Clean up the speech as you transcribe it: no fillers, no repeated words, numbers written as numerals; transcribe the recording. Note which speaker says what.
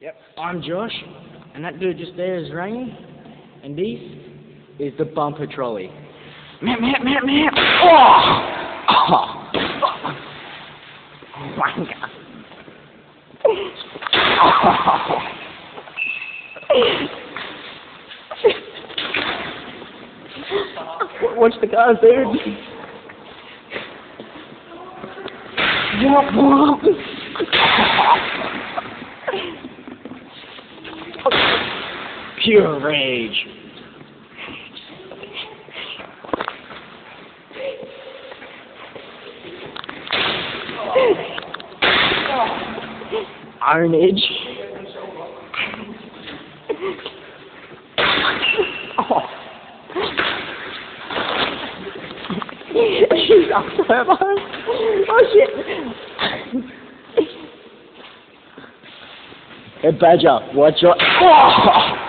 Speaker 1: Yep, I'm Josh, and that dude just there is Rainy, and this is the bumper trolley. Meow, meow, meow, meow. Oh! Oh! Oh my God. Watch the cars, dude. Pure rage. Ironage. Oh. She's up to her bone. Oh shit. Hey Badger, watch your... Oh.